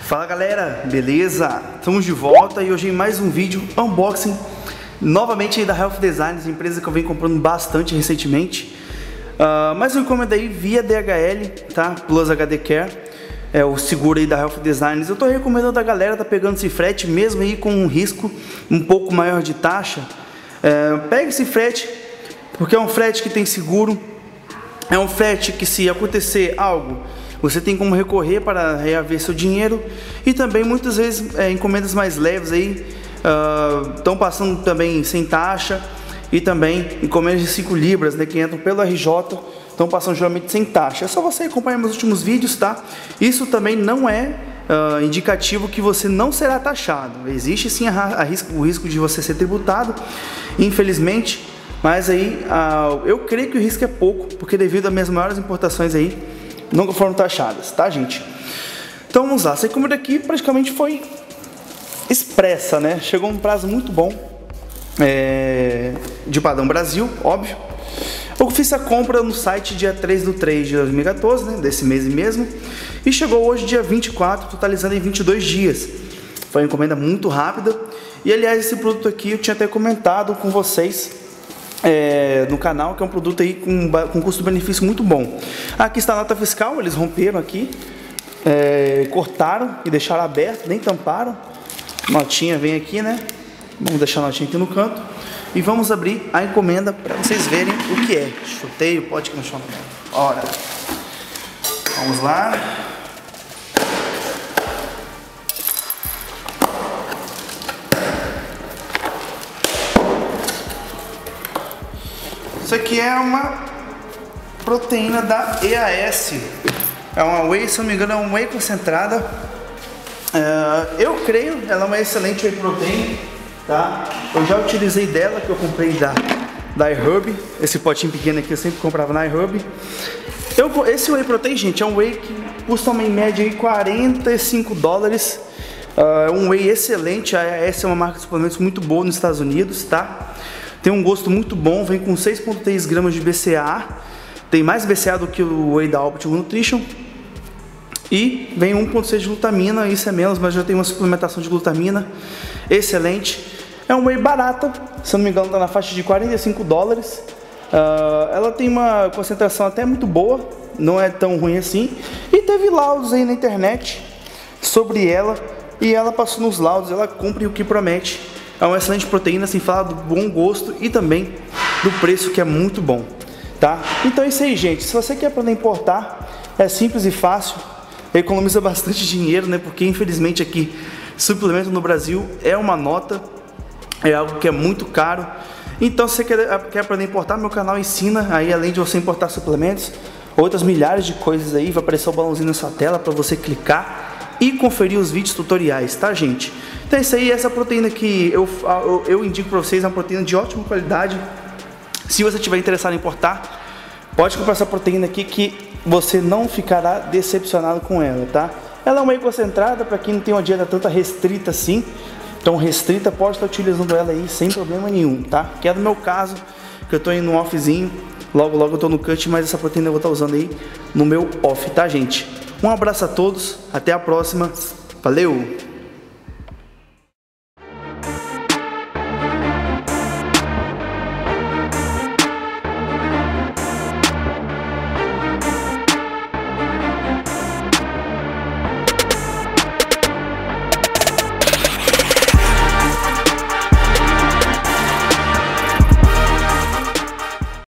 Fala galera, beleza? Estamos de volta e hoje em mais um vídeo unboxing novamente aí da Health Designs, empresa que eu venho comprando bastante recentemente. Mais uma encomenda aí via DHL, tá? Plus HD Care, é o seguro aí da Health Designs. Eu tô recomendando a galera tá pegando esse frete mesmo aí com um risco um pouco maior de taxa. Pega esse frete porque é um frete que tem seguro, é um frete que se acontecer algo você tem como recorrer para reaver seu dinheiro. E também muitas vezes encomendas mais leves aí estão passando também sem taxa. E também encomendas de 5 libras, né, que entram pelo RJ, estão passando geralmente sem taxa. É só você acompanhar meus últimos vídeos, tá? Isso também não é indicativo que você não será taxado. Existe sim o risco de você ser tributado, infelizmente. Mas aí eu creio que o risco é pouco, porque devido às minhas maiores importações aí nunca foram taxadas, tá, gente? Então vamos lá, essa encomenda aqui praticamente foi expressa, né? Chegou um prazo muito bom, de padrão Brasil, óbvio. Eu fiz a compra no site dia 3/3 de 2014, né? Desse mês mesmo. E chegou hoje dia 24, totalizando em 22 dias. Foi uma encomenda muito rápida. E aliás, esse produto aqui eu tinha até comentado com vocês no canal, que é um produto aí com custo-benefício muito bom. Aqui está a nota fiscal, eles romperam aqui, cortaram e deixaram aberto, nem tamparam. Notinha vem aqui, né? Vamos deixar a notinha aqui no canto e vamos abrir a encomenda para vocês verem o que é. Chutei o pote que no chão. Ora, vamos lá. Isso aqui é uma proteína da EAS. É uma whey, se não me engano, é uma whey concentrada. Eu creio, ela é uma excelente whey protein, tá? Eu já utilizei dela, que eu comprei da iHerb. Esse potinho pequeno aqui eu sempre comprava na iHerb. Esse whey protein, gente, é um whey que custa em média aí $45. É um whey excelente. A EAS é uma marca de suplementos muito boa nos Estados Unidos, tá? Tem um gosto muito bom, vem com 6,3 gramas de BCAA. Tem mais BCAA do que o whey da Optimum Nutrition. E vem 1,6 de glutamina, isso é menos, mas já tem uma suplementação de glutamina excelente. É um whey barata, se eu não me engano está na faixa de $45. Ela tem uma concentração até muito boa, não é tão ruim assim. E teve laudos aí na internet sobre ela, e ela passou nos laudos, ela cumpre o que promete. É uma excelente proteína, sem falar do bom gosto e também do preço, que é muito bom, tá? Então é isso aí, gente. Se você quer aprender a importar, é simples e fácil. Economiza bastante dinheiro, né? Porque infelizmente aqui suplemento no Brasil é uma nota, é algo que é muito caro. Então se você quer aprender a importar, meu canal ensina aí, além de você importar suplementos, outras milhares de coisas aí. Vai aparecer o balãozinho na sua tela para você clicar e conferir os vídeos tutoriais, tá, gente? Então é isso aí. Essa proteína que eu indico para vocês é uma proteína de ótima qualidade. Se você estiver interessado em importar, pode comprar essa proteína aqui, que você não ficará decepcionado com ela, tá? Ela é uma whey concentrada, para quem não tem uma dieta tanta restrita assim, tão restrita, pode estar utilizando ela aí sem problema nenhum, tá? Que é do meu caso, que eu tô indo no offzinho, logo eu tô no cut, mas essa proteína eu vou estar usando aí no meu off, tá, gente? Um abraço a todos, até a próxima, valeu!